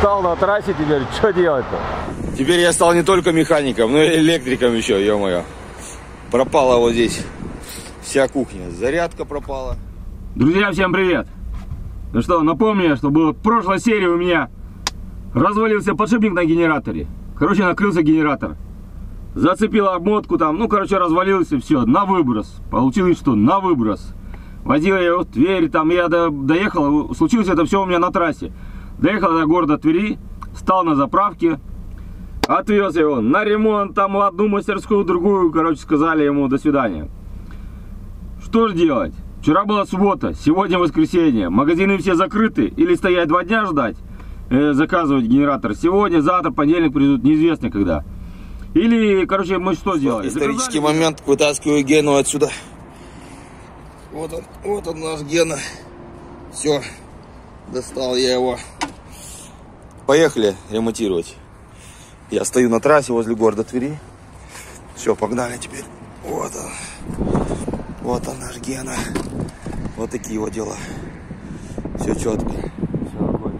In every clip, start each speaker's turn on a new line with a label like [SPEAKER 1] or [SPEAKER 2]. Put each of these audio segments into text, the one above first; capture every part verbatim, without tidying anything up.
[SPEAKER 1] Стал на трассе теперь, что делать-то?
[SPEAKER 2] Теперь я стал не только механиком, но и электриком еще, ё-моё. Пропала вот здесь вся кухня, зарядка пропала.
[SPEAKER 3] Друзья, всем привет! Ну что, напомню, что было в прошлой серии у меня развалился подшипник на генераторе. Короче, накрылся генератор. Зацепила обмотку там, ну, короче, развалился, все, на выброс. Получилось, что на выброс. Возил я его в Тверь, там я до, доехал, случилось это все у меня на трассе. Доехал до города Твери, встал на заправке, отвез его на ремонт, там в одну мастерскую, в другую, короче, сказали ему до свидания. Что же делать? Вчера была суббота, сегодня воскресенье, магазины все закрыты, или стоять два дня ждать, э, заказывать генератор. Сегодня, завтра, понедельник придут, неизвестно когда. Или, короче, мы что сделали?
[SPEAKER 2] Исторический Заказали... момент, вытаскиваю Гену отсюда. Вот он, вот он наш Гена. Все, достал я его. Поехали ремонтировать. Я стою на трассе возле города Твери. Все, погнали теперь. Вот он. Вот он наш Гена. Вот такие вот дела. Все четко. Все огонь.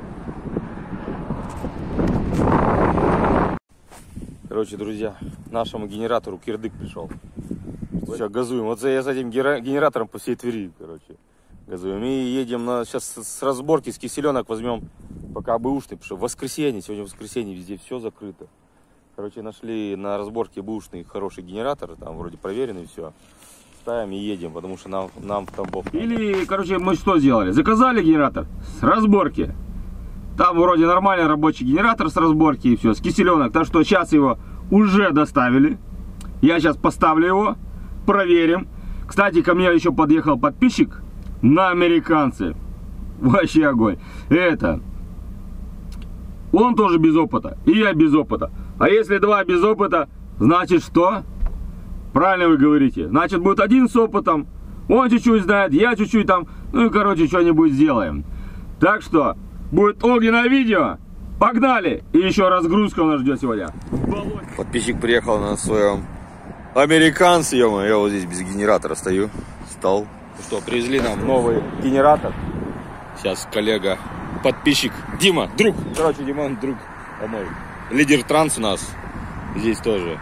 [SPEAKER 2] Короче, друзья, нашему генератору кирдык пришел. Сейчас газуем. Вот я с этим генератором по всей Твери, короче, газуем. И едем на сейчас с разборки, с киселенок возьмем пока бэушный, потому что в воскресенье, сегодня воскресенье, везде все закрыто. Короче, нашли на разборке бэушный хороший генератор, там вроде проверенный, все. Ставим и едем, потому что нам, нам в Тамбов.
[SPEAKER 3] Или, короче, мы что сделали? Заказали генератор с разборки. Там вроде нормальный рабочий генератор с разборки и все, с киселенок. Так что сейчас его уже доставили. Я сейчас поставлю его, проверим. Кстати, ко мне еще подъехал подписчик на американцы. Вообще огонь. Это... Он тоже без опыта, и я без опыта. А если два без опыта, значит что? Правильно вы говорите. Значит, будет один с опытом, он чуть-чуть знает, я чуть-чуть там. Ну и, короче, что-нибудь сделаем. Так что, будет огненное видео. Погнали! И еще разгрузка у нас ждет сегодня.
[SPEAKER 2] Подписчик приехал на своем американце, ё-моё, я вот здесь без генератора стою. Стал. Ну что, привезли нам новый генератор. Сейчас коллега, подписчик Дима, друг. Короче, Димон, друг мой. Лидер транс у нас здесь тоже.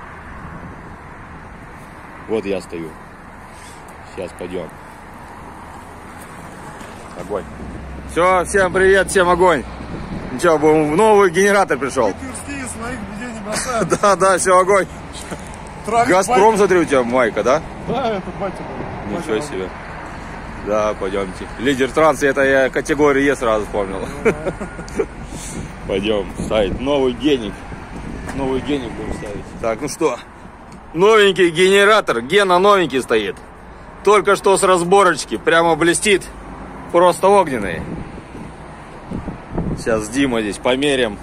[SPEAKER 2] Вот я стою. Сейчас пойдем. Огонь. Все, всем привет, всем огонь. Ничего, будем, новый генератор пришел. Да, да, все, огонь. Газпром, смотри, у тебя майка, да?
[SPEAKER 4] Да, это батя был.
[SPEAKER 2] Ничего себе. Да, пойдемте. Лидер транс, это я категорию Е сразу вспомнил. Пойдем ставить новый геник. Новый геник будем ставить. Так, ну что, новенький генератор. Гена новенький стоит. Только что с разборочки. Прямо блестит. Просто огненный. Сейчас Дима здесь померим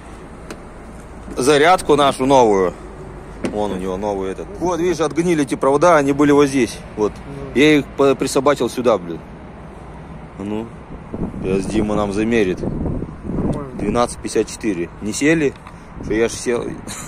[SPEAKER 2] зарядку нашу новую. Вон у него новый этот. Вот, видишь, отгнили эти провода, они были вот здесь. Вот. Я их присобачил сюда, блин. Ну, сейчас Дима нам замерит. двенадцать пятьдесят четыре. Не сели? Что я ж сел.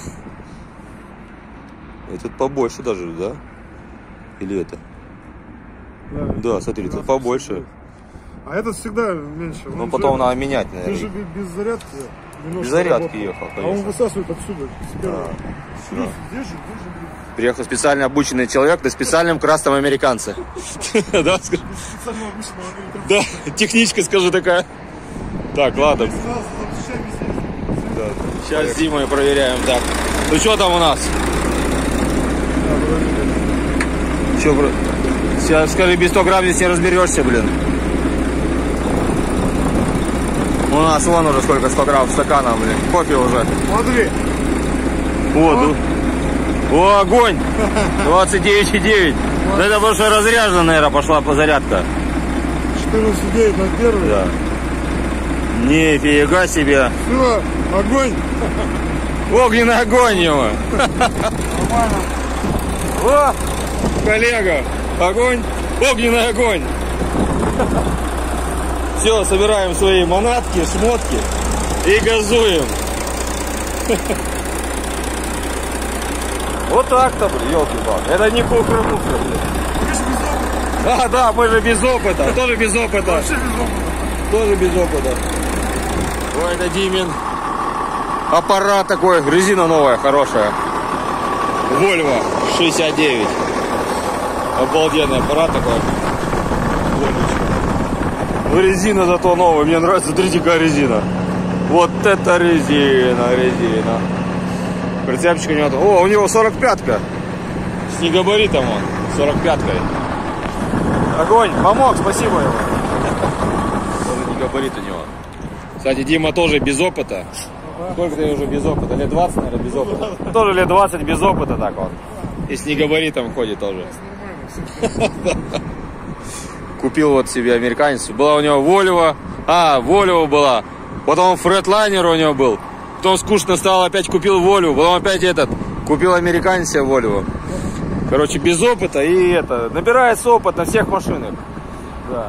[SPEAKER 2] Этот побольше даже, да? Или это? Да, да, смотри, это побольше.
[SPEAKER 4] А этот всегда меньше.
[SPEAKER 2] Ну, потом надо менять,
[SPEAKER 4] Ты
[SPEAKER 2] наверное.
[SPEAKER 4] же без зарядки.
[SPEAKER 2] Без зарядки ехал, конечно.
[SPEAKER 4] А он высасывает отсюда.
[SPEAKER 2] Да.
[SPEAKER 4] Держи, держи, держи.
[SPEAKER 2] Приехал специально обученный человек на специальном красном американце. Да, скажи. Да, техничка, скажу, такая. Так, ладно. Сейчас с Димой проверяем. Так, ну что там у нас? Че, сейчас, скажи, без сто грамм здесь не разберешься, блин. У нас вон уже сколько сто грамм стакана, блин. Кофе уже.
[SPEAKER 4] Смотри.
[SPEAKER 2] Вот. О, огонь! двадцать девять и девять. Да это потому что разряжена, наверное, пошла по зарядка.
[SPEAKER 4] четырнадцать и девять на первый.
[SPEAKER 2] Да. Нифига себе.
[SPEAKER 4] Все, огонь.
[SPEAKER 2] Огненный огонь его.
[SPEAKER 4] Нормально.
[SPEAKER 2] О, коллега, огонь, огненный огонь. Все, собираем свои манатки, шмотки и газуем. Вот так-то, блин, елки-палки. Это не кухра-мухра, блин. А, да, мы же без опыта. Тоже без опыта.
[SPEAKER 4] Вообще без опыта.
[SPEAKER 2] Тоже без опыта. Ой, это Димин аппарат такой, резина новая, хорошая. Volvo шестьдесят девять. Обалденный аппарат такой. Ну, резина зато новая, мне нравится, смотрите, какая резина. Вот это резина, резина. Прицепчик у него, о, у него сорок пятка. С негабаритом он, сорок пяткой. Огонь, помог, спасибо ему. Тоже негабарит у него. Кстати, Дима тоже без опыта. Сколько ты уже без опыта? Лет двадцать, наверное, без опыта. Тоже лет двадцать без опыта так он. И с негабаритом ходит тоже. Купил вот себе американец. Была у него Volvo. А, Volvo была. Потом Freightliner у него был. Потом скучно стало, опять купил Volvo. Потом опять этот. Купил американец себе Volvo. Короче, без опыта и это. Набирается опыт на всех машинах. Да.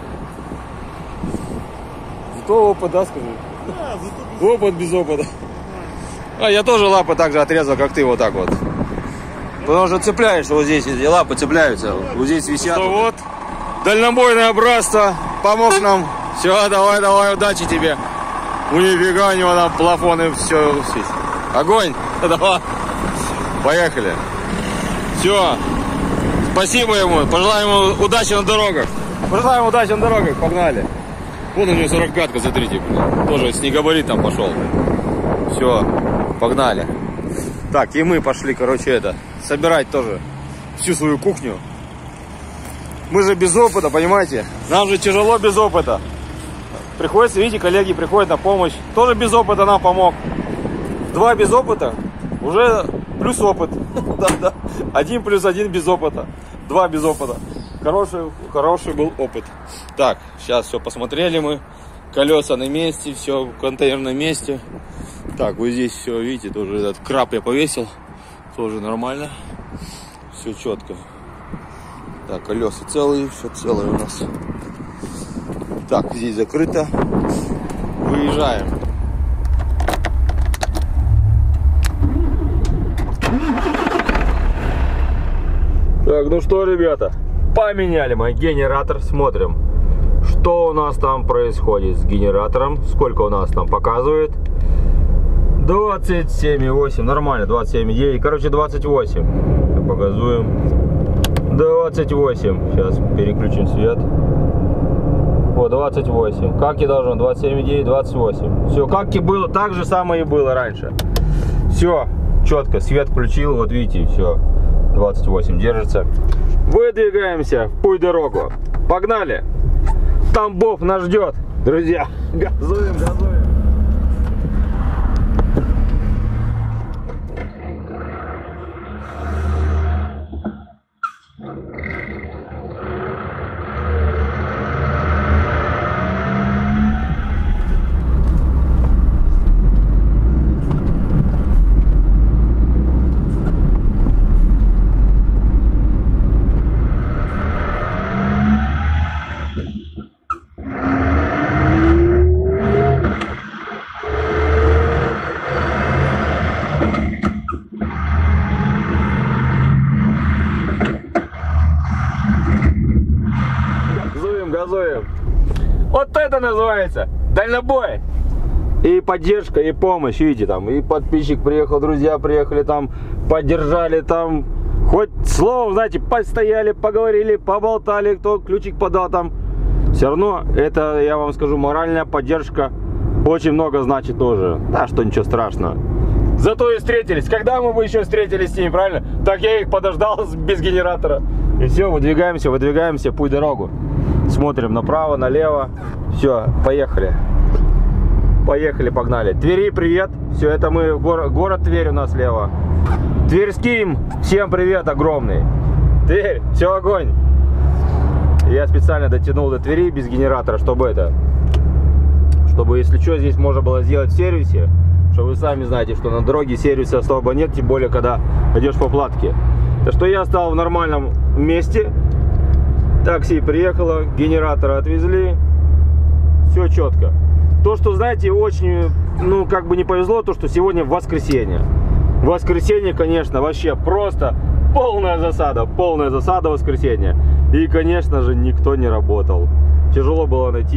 [SPEAKER 2] Зато опыт, да, скажи?
[SPEAKER 4] Да, зато...
[SPEAKER 2] Опыт без опыта. А я тоже лапы так же отрезал, как ты, вот так вот. Потому что цепляешь, вот здесь эти лапы цепляются. Вот здесь висят. Что вот. Дальнобойное братство. Помог нам. Все, давай, давай, удачи тебе. У нифига у него там плафоны, все. Огонь. Давай. Поехали. Все. Спасибо ему. Пожелаем ему удачи на дорогах. Пожелаем удачи на дорогах. Погнали. Вон у него сорок пятка, смотрите. Тоже с негабаритом пошел. Все. Погнали. Так, и мы пошли, короче, это, собирать тоже всю свою кухню. Мы же без опыта, понимаете? Нам же тяжело без опыта. Приходится, видите, коллеги приходят на помощь. Тоже без опыта нам помог. Два без опыта, уже плюс опыт. Да, да. Один плюс один без опыта. Два без опыта. Хороший, хороший был опыт. Так, сейчас все посмотрели мы. Колеса на месте, все в контейнерном месте. Так, вот здесь все, видите, тоже этот краб я повесил. Тоже нормально. Все четко. Так, колеса целые, все целое у нас. Так, здесь закрыто. Выезжаем. Так, ну что, ребята, поменяли мы генератор, смотрим, что у нас там происходит с генератором, сколько у нас там показывает. двадцать семь и восемь, нормально, двадцать семь и девять, короче, двадцать восемь. Показуем. двадцать восемь. Сейчас переключим свет. Вот, двадцать восемь. Как и должно, двадцать семь и девять, двадцать восемь. Все, как и было, так же самое и было раньше. Все, четко, свет включил, вот видите, все. двадцать восемь держится. Выдвигаемся в путь-дорогу. Погнали. Тамбов нас ждет, друзья. Газуем, газуем. Газуем. Вот это называется дальнобой. И поддержка, и помощь, видите, там, и подписчик приехал, друзья приехали, там, поддержали, там, хоть словом, знаете, постояли, поговорили, поболтали, кто ключик подал, там, все равно, это, я вам скажу, моральная поддержка очень много значит тоже, да, что ничего страшного. Зато и встретились, когда мы бы еще встретились с ними, правильно? Так я их подождал без генератора. И все, выдвигаемся, выдвигаемся, путь дорогу. Смотрим направо, налево. Все, поехали. Поехали, погнали. Твери, привет. Все, это мы, город, город Тверь у нас слева. Тверским, всем привет огромный. Тверь, все, огонь. Я специально дотянул до Твери без генератора, чтобы это, чтобы, если что, здесь можно было сделать в сервисе. Что вы сами знаете, что на дороге сервиса особо нет, тем более, когда идешь по платке. Так что я стал в нормальном месте. Такси приехало, генератора отвезли. Все четко. То, что, знаете, очень, ну, как бы не повезло, то, что сегодня воскресенье. В воскресенье, конечно, вообще просто полная засада. Полная засада в воскресенье. И, конечно же, никто не работал. Тяжело было найти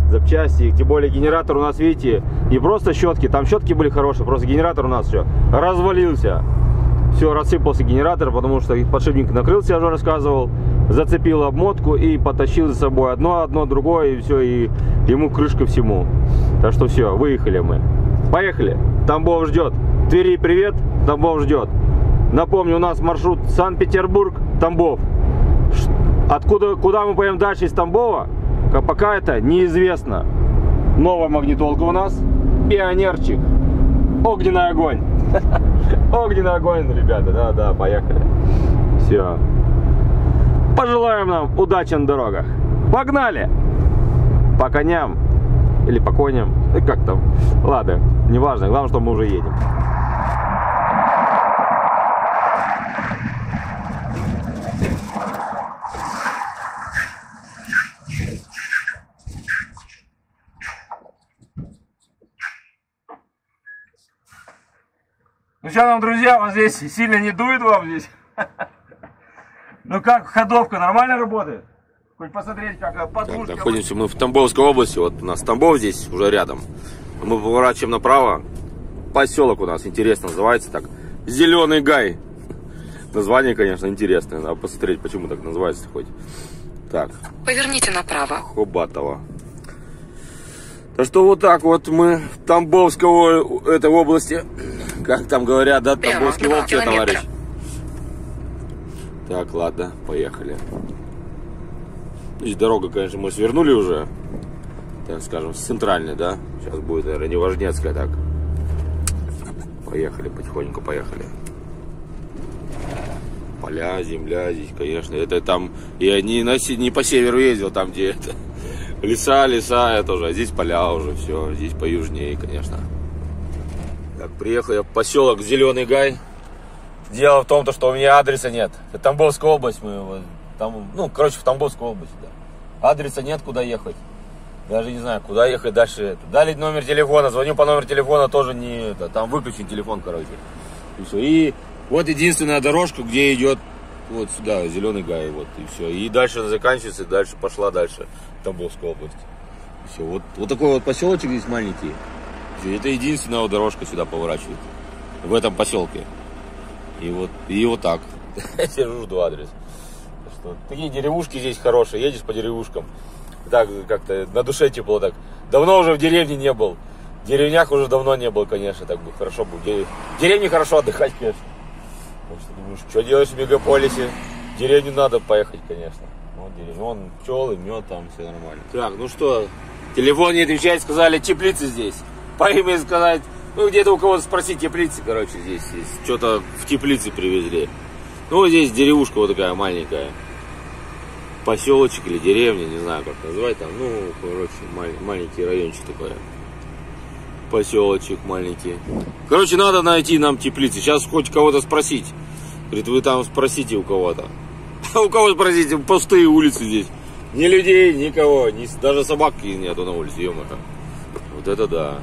[SPEAKER 3] запчасти. Тем более генератор у нас, видите, не просто щетки, там щетки были хорошие, просто генератор у нас все развалился. Все, рассыпался генератор, потому что подшипник накрылся, я уже рассказывал, зацепил обмотку и потащил за собой одно, одно, другое, и все, и ему крышка всему. Так что все, выехали мы. Поехали. Тамбов ждет. Твери привет, Тамбов ждет. Напомню, у нас маршрут Санкт-Петербург, Тамбов. Откуда, куда мы поедем дальше из Тамбова, пока это неизвестно. Новая магнитолка у нас. Пионерчик. Огненный огонь. Огненный огонь, ребята. Да, да, поехали. Все. Пожелаем нам удачи на дорогах. Погнали! По коням. Или по коням. Как там? Ладно, неважно. Главное, что мы уже едем. Ну что нам, друзья, вот здесь сильно не дует вам здесь? Ну как, ходовка нормально работает? Хоть посмотреть, как подушка.
[SPEAKER 2] Так, находимся мы в Тамбовской области, вот у нас Тамбов здесь уже рядом. Мы поворачиваем направо. Поселок у нас интересно называется так. Зеленый Гай. Название, конечно, интересное. Надо посмотреть, почему так называется хоть. Так.
[SPEAKER 5] Поверните направо.
[SPEAKER 2] Хобатово. Так что вот так вот мы в Тамбовской этой области. Как там говорят, да, Тамбовский волк, товарищ. Так, ладно, поехали. Здесь дорога, конечно, мы свернули уже, так скажем, с центральной, да. Сейчас будет, наверное, Неважнецкая, так. Поехали, потихоньку поехали. Поля, земля здесь, конечно. Это там, я не, на, не по северу ездил, там где это. Леса, леса, это уже, а здесь поля уже, все, здесь поюжнее, конечно. Так, приехал я в поселок Зеленый Гай. Дело в том, что у меня адреса нет. Это Тамбовская область, мы там, ну, короче, в Тамбовской области, да. Адреса нет, куда ехать. Даже не знаю, куда ехать дальше. Дали номер телефона, звоню по номеру телефона, тоже не, это, там выключен телефон, короче. И все. И вот единственная дорожка, где идет вот сюда, Зеленый Гай, вот, и все. И дальше она заканчивается, и дальше пошла дальше, Тамбовская область. И все. Вот, вот такой вот поселочек здесь маленький. Все. Это единственная вот дорожка сюда поворачивает. В этом поселке. И вот, и вот так. Я сижу, жду адрес. Что, такие деревушки здесь хорошие, едешь по деревушкам. Так как-то на душе тепло так. Давно уже в деревне не был. В деревнях уже давно не был, конечно, так бы хорошо бы. В деревне хорошо отдыхать, конечно. Потому что думаешь, что делаешь в мегаполисе? В деревню надо поехать, конечно. Вот деревня, вон пчелы, мед, там все нормально. Так, ну что, телефон не отвечает, сказали, теплицы здесь. По имени сказать, ну где-то у кого-то спросить, теплицы, короче, здесь есть. Что-то в теплице привезли. Ну вот здесь деревушка вот такая маленькая. Поселочек или деревня, не знаю как назвать там. Ну, короче, маль- маленький райончик такой. Поселочек маленький. Короче, надо найти нам теплицы. Сейчас хоть кого-то спросить. Говорит, вы там спросите у кого-то. У кого спросите? Пустые улицы здесь. Ни людей, никого. Ни, даже собаки нету на улице, ё-моё. Вот это да.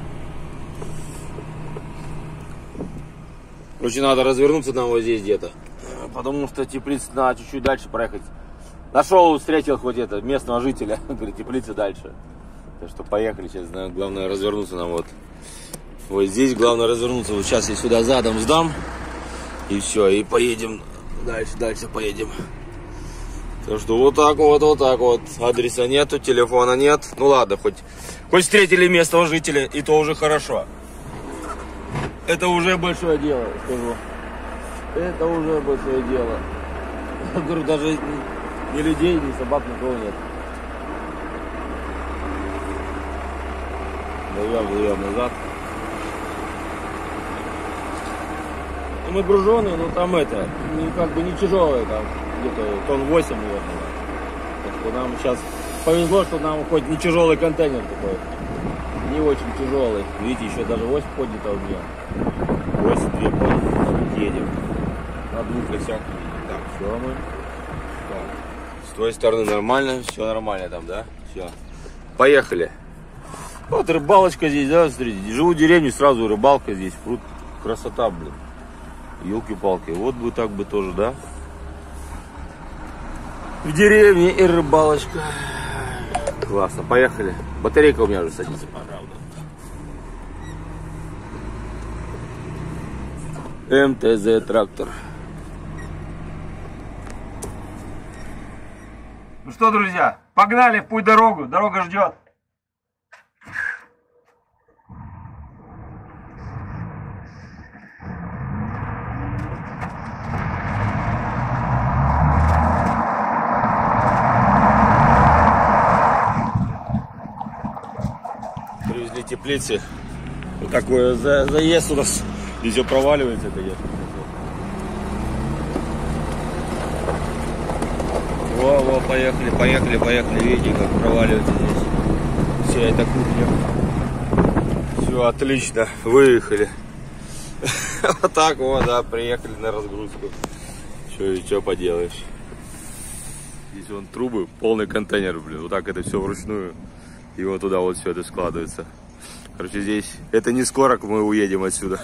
[SPEAKER 2] Короче, надо развернуться нам вот здесь где-то. Потому что теплицы надо чуть-чуть дальше проехать. Нашел, встретил хоть это местного жителя. Говорит, теплицы дальше. Так что поехали сейчас. Главное развернуться нам вот. Вот здесь главное развернуться. Вот сейчас я сюда задом сдам. И все, и поедем. Дальше, дальше поедем. Так что вот так вот, вот так вот. Адреса нету, телефона нет. Ну ладно, хоть, хоть встретили местного жителя, и то уже хорошо. Это уже большое дело, скажу. Это уже большое дело. Я говорю, даже ни людей, ни собак, никого нет. Даем, даем назад. Мы груженые, но там это, не, как бы не тяжелые, там где-то тонн восемь, наверное. Так что нам сейчас повезло, что нам хоть не тяжелый контейнер такой. Не очень тяжелый. Видите, еще даже ось поднята у меня. Ось две подняты, едем. На двух осях. Так, все мы. Так. С твоей стороны нормально, все нормально там, да? Все. Поехали. Вот рыбалочка здесь, да, смотрите. Живу в деревне, сразу рыбалка здесь. Пруд. Красота, блин. Елки-палки. Вот бы так бы тоже, да? В деревне и рыбалочка. Классно, поехали. Батарейка у меня уже садится, правда. эм тэ зэ трактор.
[SPEAKER 3] Ну что, друзья, погнали в путь дорогу. Дорога ждет.
[SPEAKER 2] Привезли теплицы. Вот такой за, заезд у нас. Здесь все проваливается, конечно. Во, во, поехали, поехали, поехали. Видите, как проваливается здесь вся эта кухня. Все, отлично, выехали. Вот так вот, да, приехали на разгрузку. Что, что поделаешь. Здесь вон трубы, полный контейнер, блин. Вот так это все вручную. И вот туда вот все это складывается. Короче, здесь это не скоро мы уедем отсюда.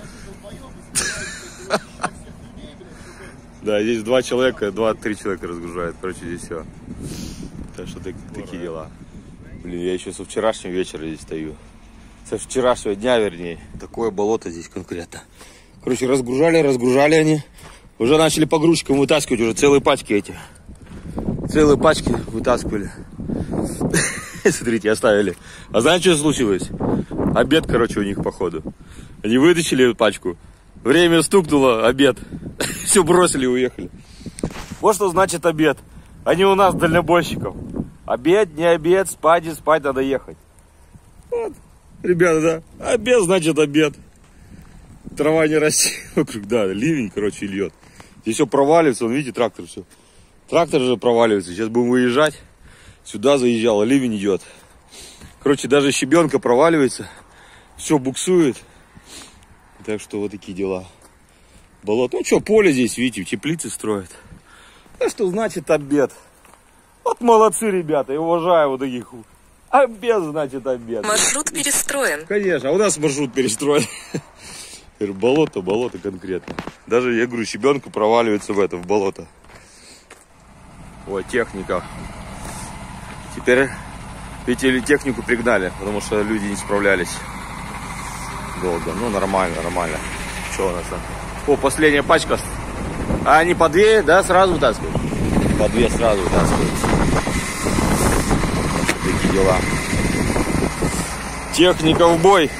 [SPEAKER 2] Да, здесь два человека, два-три человека разгружают. Короче, здесь все. Так что такие дела. Блин, я еще со вчерашнего вечера здесь стою. Со вчерашнего дня, вернее. Такое болото здесь конкретно. Короче, разгружали, разгружали они. Уже начали погрузчиком вытаскивать, уже целые пачки эти. Целые пачки вытаскивали. Смотрите, оставили. А знаете, что случилось? Обед, короче, у них, походу. Они вытащили пачку. Время стукнуло, обед. Все бросили и уехали. Вот что значит обед. Они у нас дальнобойщиков. Обед, не обед, спать и спать, надо ехать. Вот, ребята, да. Обед значит обед. Трава не растет вокруг, да, ливень, короче, льет. Здесь все проваливается, вон, видите, трактор все. Трактор же проваливается. Сейчас будем выезжать. Сюда заезжал, ливень идет. Короче, даже щебенка проваливается. Все буксует. Так что вот такие дела. Болото. Ну что, поле здесь, видите, теплицы строят. А что значит обед? Вот молодцы, ребята, я уважаю вот таких. Обед значит обед.
[SPEAKER 5] Маршрут перестроен.
[SPEAKER 2] Конечно, а у нас маршрут перестроен. Болото, болото конкретно. Даже, я говорю, щебенка проваливается в это, в болото. Ой, техника. Теперь, видите, технику пригнали, потому что люди не справлялись долго. Ну, нормально, нормально. Что у нас там? О, последняя пачка. А они по две, да, сразу вытаскивают? По две сразу вытаскивают. Такие дела. Техника в бой.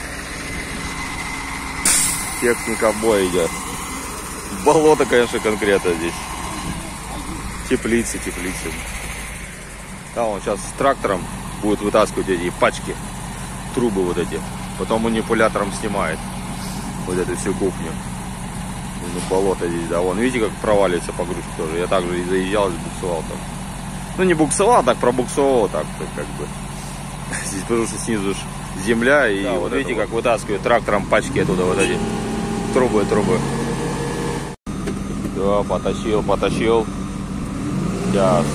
[SPEAKER 2] Техника в бой идет. Болото, конечно, конкретно здесь. Теплицы, теплицы. Да, он сейчас с трактором будет вытаскивать эти пачки, трубы вот эти. Потом манипулятором снимает вот эту всю кухню. Ну, болото здесь, да. Вон, видите, как проваливается погрузка тоже. Я также и заезжал, и буксовал там. Ну, не буксовал, так пробуксовал так, как бы. Здесь потому что снизу земля. И да, вот видите, вот как вытаскивает трактором пачки оттуда вот эти трубы, трубы. Да, потащил, потащил. Сейчас.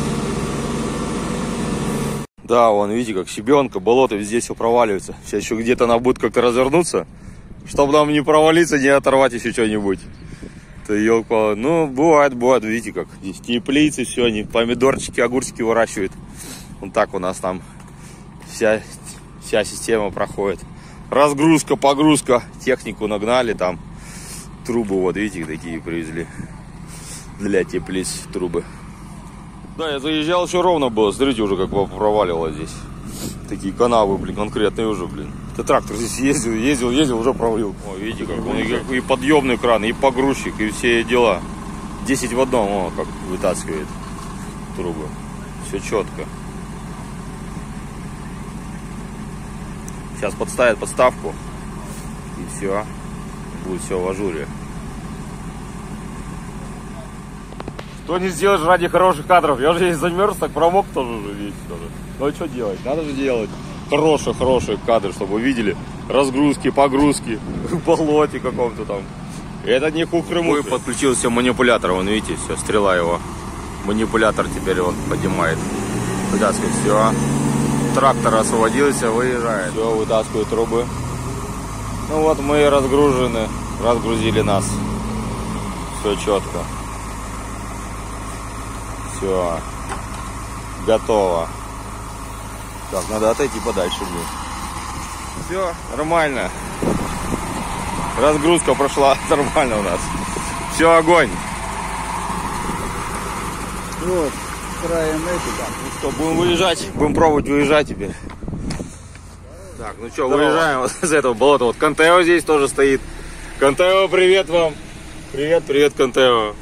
[SPEAKER 2] Да, вон, видите, как щебенка, болото, везде все проваливается. Сейчас еще где-то она будет как-то развернуться, чтобы нам не провалиться, не оторвать еще что-нибудь. То елка, ну, бывает, бывает, видите, как здесь теплицы, все, они помидорчики, огурчики выращивают. Вот так у нас там вся, вся система проходит. Разгрузка, погрузка, технику нагнали, там трубы, вот, видите, такие привезли для теплиц трубы. Да, я заезжал, еще ровно было. Смотрите, уже как проваливало здесь. Такие канавы, блин, конкретные уже, блин. Это трактор здесь ездил, ездил, ездил, уже провалил. О, видите, как он и, и подъемный кран, и погрузчик, и все дела. десять в одном, о, как вытаскивает трубы. Все четко. Сейчас подставят подставку. И все. Будет все в ажуре. Что не сделаешь ради хороших кадров? Я же здесь замерз, так промок тоже уже весь тоже. Ну а что делать? Надо же делать хорошие, хорошие кадры, чтобы вы видели разгрузки, погрузки в болоте каком-то там. Это не хухры-мухры. Подключился манипулятор, вон видите, все, стрела его. Манипулятор теперь он поднимает. Вытаскивает, все. Трактор освободился, выезжает. Все, вытаскивает трубы. Ну вот мы разгружены, разгрузили нас. Все четко. Все, готово. Так, надо отойти подальше, блин. Все, нормально. Разгрузка прошла нормально у нас. Все, огонь.
[SPEAKER 1] Вот, краем эти там.
[SPEAKER 2] Ну что, будем выезжать? Будем пробовать выезжать теперь. Так, ну что, выезжаем вот из этого болота. Вот Контео здесь тоже стоит. Контео, привет вам. Привет, привет, Контео.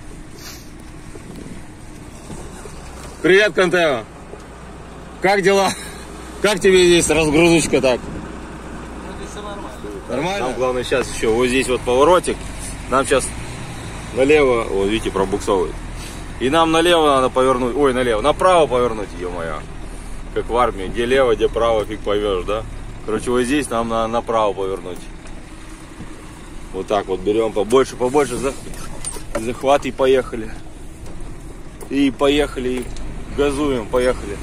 [SPEAKER 2] Привет, Контео. Как дела? Как тебе здесь разгрузочка так? Нормально? Нам главное сейчас еще вот здесь вот поворотик. Нам сейчас налево, вот видите, пробуксовывает. И нам налево надо повернуть, ой, налево, направо повернуть, ё-моё. Как в армии, где лево, где право, фиг поймешь, да? Короче, вот здесь нам надо направо повернуть. Вот так вот берем побольше, побольше, за... захват и поехали. И поехали, и газуем, поехали.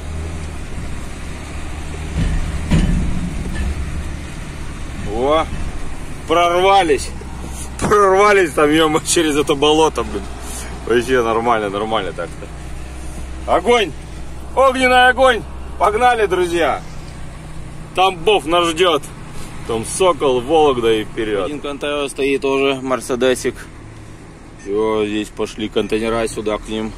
[SPEAKER 2] О, прорвались, прорвались там, ё-моё, через это болото, блин. Вообще нормально, нормально так-то. Огонь! Огненный огонь! Погнали, друзья! Тамбов нас ждет. Там Сокол, Вологда и вперед. Один Контео стоит тоже, Мерседесик. Все, здесь пошли контейнера сюда к ним.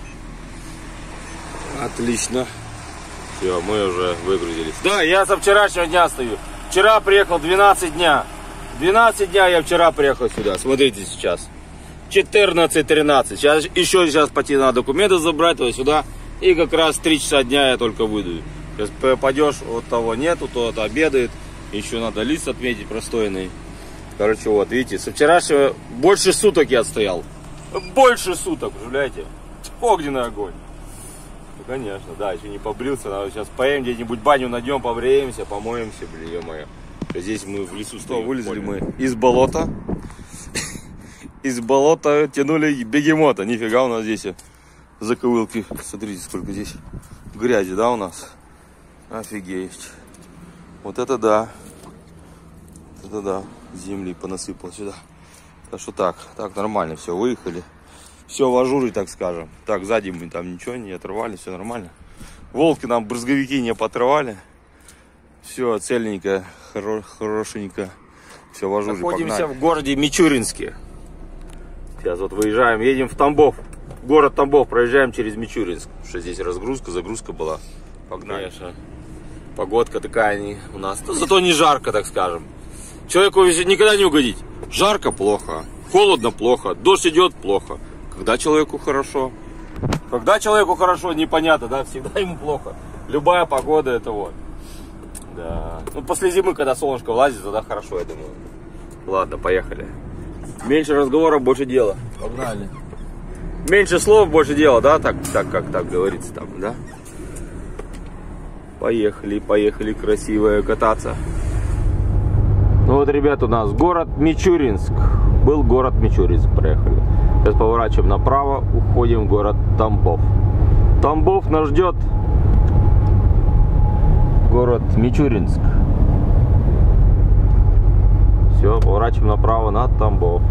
[SPEAKER 2] Отлично. Все, мы уже выгрузились. Да, я со вчерашнего дня стою. Вчера приехал двенадцать дня. двенадцать дня я вчера приехал сюда. Смотрите сейчас. четырнадцать тринадцать. Сейчас еще сейчас пойти надо документы забрать туда сюда. И как раз три часа дня я только выйду. Сейчас пойдешь, вот того нету, тот обедает. Еще надо лист отметить простойный. Короче, вот, видите, со вчерашнего больше суток я отстоял. Больше суток, представляете? Огненный огонь. Ну, конечно, да, еще не побрился. Надо сейчас поем где-нибудь баню найдем, побреемся, помоемся, блин, ё-моё. Здесь мы в лесу стоим. Вылезли мы из болота. Из болота тянули бегемота. Нифига у нас здесь заковылки. Смотрите, сколько здесь грязи, да, у нас? Офигеть. Вот это да. Вот это да. Земли понасыпал сюда. Так что так, так нормально, все, выехали. Все в ажуре, так скажем. Так, сзади мы там ничего не отрывали, все нормально. Волки нам брызговики не поотрывали. Все цельненько, хоро хорошенько. Все в ажуре. Находимся погнали в городе Мичуринске. Сейчас вот выезжаем, едем в Тамбов. Город Тамбов, проезжаем через Мичуринск. Потому что здесь разгрузка, загрузка была. Погнали. Конечно. Погодка такая не у нас. Но зато не жарко, так скажем. Человеку никогда не угодить. Жарко — плохо. Холодно — плохо. Дождь идет — плохо. Когда человеку хорошо? Когда человеку хорошо, непонятно, да? Всегда ему плохо. Любая погода — это вот. Да. Ну, после зимы, когда солнышко влазит, тогда хорошо, я думаю. Ладно, поехали. Меньше разговоров, больше дела.
[SPEAKER 1] Погнали.
[SPEAKER 2] Меньше слов, больше дела, да? Так, так как так говорится там, да? Поехали, поехали, красивое кататься. Ну вот, ребят, у нас город Мичуринск. Был город Мичуринск, проехали. Сейчас поворачиваем направо, уходим в город Тамбов. Тамбов нас ждет. Город Мичуринск. Все, поворачиваем направо на Тамбов.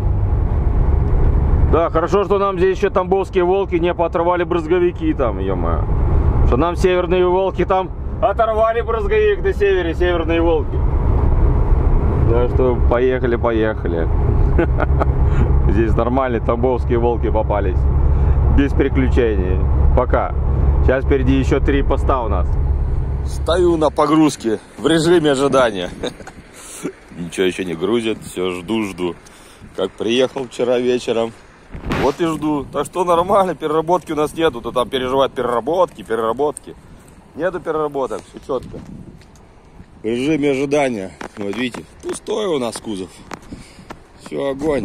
[SPEAKER 2] Да, хорошо, что нам здесь еще тамбовские волки не поотрывали брызговики там, ё-моё. Что нам северные волки там оторвали брызговик на севере, северные волки. Так что поехали, поехали. Здесь нормальные тамбовские волки попались. Без приключений. Пока. Сейчас впереди еще три поста у нас. Стою на погрузке в режиме ожидания. Ничего еще не грузят. Все, жду, жду. Как приехал вчера вечером. Вот и жду. Так что нормально, переработки у нас нету. То там переживают переработки, переработки. Нету переработок, все четко. В режиме ожидания. Вот видите, пустой у нас кузов. Все, огонь.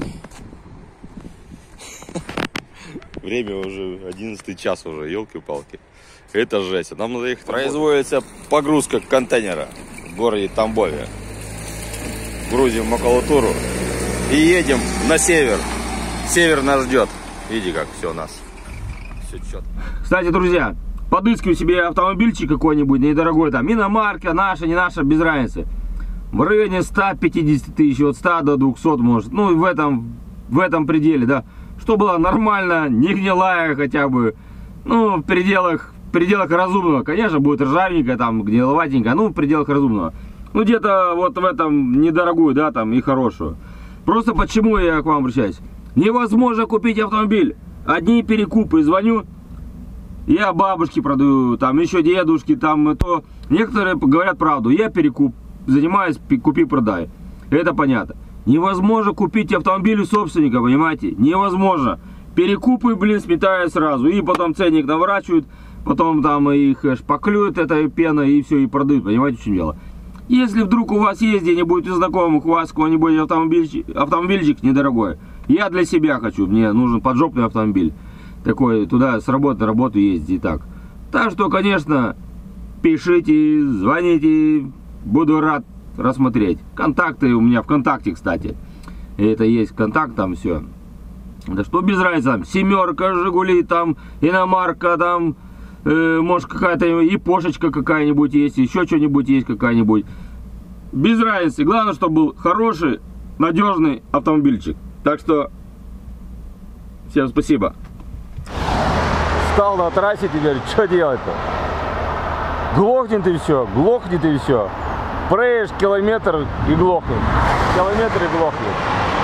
[SPEAKER 2] Время уже одиннадцатый час уже, елки-палки. Это жесть. Нам надо ехать. Производится погрузка контейнера в городе Тамбове. Грузим макулатуру и едем на север. Север нас ждет. Видите, как все у нас. Все четко.
[SPEAKER 3] Кстати, друзья, подыскиваю себе автомобильчик какой-нибудь недорогой, там, иномарка, наша, не наша, без разницы. В районе ста пятидесяти тысяч, от ста до двухсот, может. Ну, в этом, в этом пределе, да. Что было нормально, не гнилая хотя бы. Ну, в пределах пределах разумного. Конечно, будет ржавенькая, там, гниловатенькая, ну, в пределах разумного. Ну, где-то вот в этом недорогую, да, там, и хорошую. Просто почему я к вам обращаюсь? Невозможно купить автомобиль. Одни перекупы. Звоню, я бабушке продаю, там, еще дедушке, там, то. Некоторые говорят правду. Я перекуп, занимаюсь, купи-продай. Это понятно. Невозможно купить автомобиль у собственника, понимаете? Невозможно. Перекупы, блин, сметают сразу. И потом ценник наворачивают, потом там их шпаклюют этой пеной и все, и продают. Понимаете, в чем дело? Если вдруг у вас есть где-нибудь у знакомых, у вас какой-нибудь автомобильчик, автомобильчик недорогой, я для себя хочу, мне нужен поджопный автомобиль. Такой, туда с работы на работу ездить и так. Так что, конечно, пишите, звоните, буду рад рассмотреть. Контакты у меня ВКонтакте, кстати. Это есть контакт, там все. Да что без разницы, там, семерка, Жигули, там, иномарка, там, э, может какая-то и пошечка какая-нибудь есть, еще что-нибудь есть какая-нибудь. Без разницы, главное, чтобы был хороший, надежный автомобильчик. Так что, всем спасибо. Стал на трассе теперь, что делать-то? Глохнет и все, глохнет и все. Проедешь километр и глохнет. Километр и глохнет.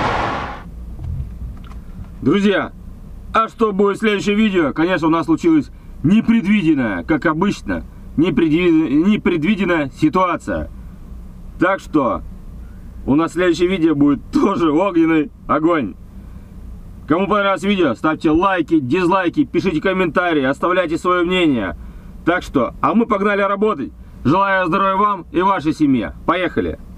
[SPEAKER 3] Друзья, а что будет в следующем видео? Конечно, у нас случилась непредвиденная, как обычно, непредвиденная, непредвиденная ситуация. Так что у нас следующее видео будет тоже огненный огонь. Кому понравилось видео, ставьте лайки, дизлайки, пишите комментарии, оставляйте свое мнение. Так что, а мы погнали работать. Желаю здоровья вам и вашей семье. Поехали!